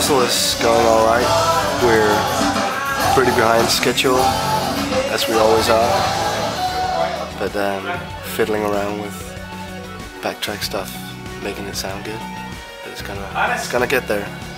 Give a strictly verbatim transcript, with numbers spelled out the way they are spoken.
rehearsal is going alright. We're pretty behind schedule, as we always are. But um, fiddling around with backtrack stuff, making it sound good. But it's gonna, it's gonna get there.